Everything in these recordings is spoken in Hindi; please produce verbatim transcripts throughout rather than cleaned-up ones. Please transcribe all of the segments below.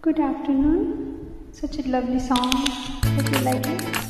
Good afternoon. Such a lovely song. Hope you like it.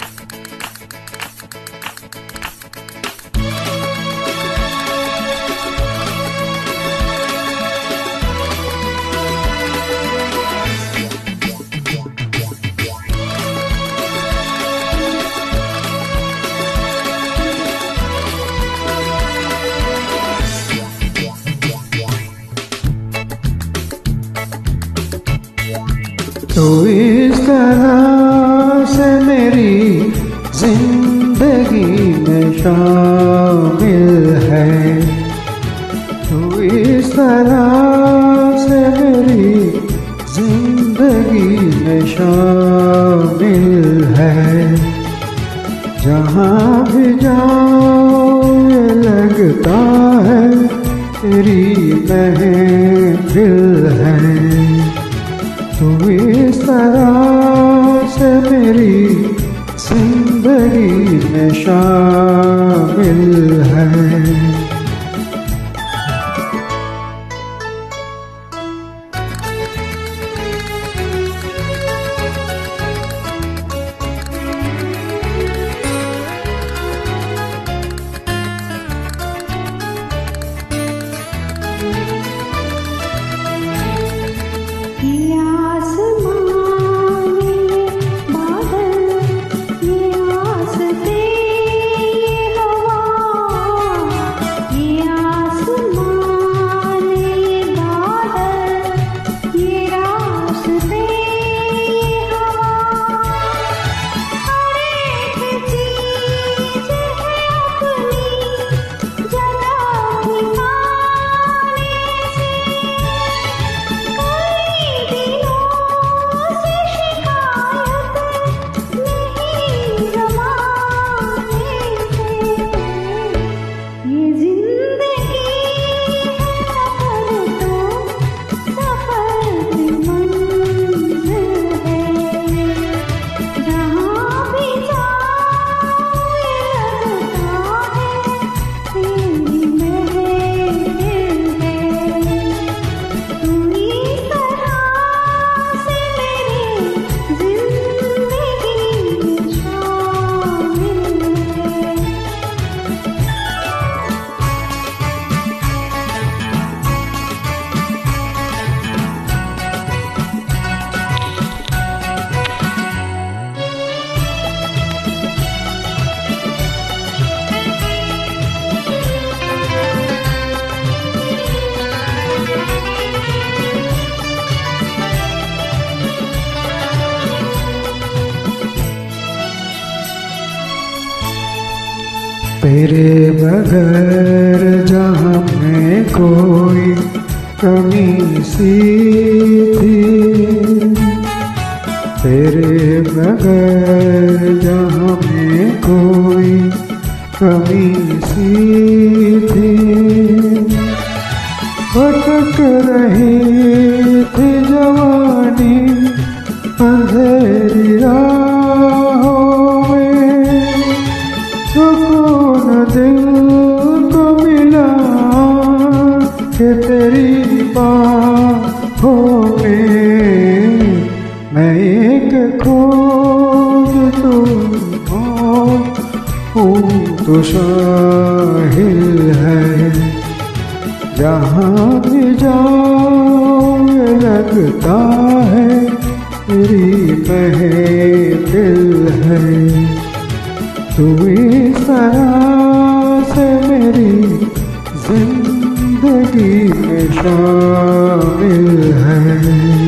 तो इस तरह से मेरी जिंदगी में शामिल है, तो इस तरह से मेरी जिंदगी में शामिल है। जहाँ भी जाऊँ ये लगता है तेरी महफिल है। तू इस तरह से मेरी जिंदगी में शामिल है। तेरे बगैर जहाँ में कोई कमी सी थी, तेरे बगैर जहाँ में कोई कमी सी थी। भटक रही थी जवानी अंधेरी राहों में, सुकून दिल को मिला कि तेरी बाहों में। मैं एक खोज तुम हूँ तो शाहिल है। जहाँ भी जाऊँ ये लगता है तेरी महफिल है। तू इस तरह से मेरी जिंदगी में शामिल है।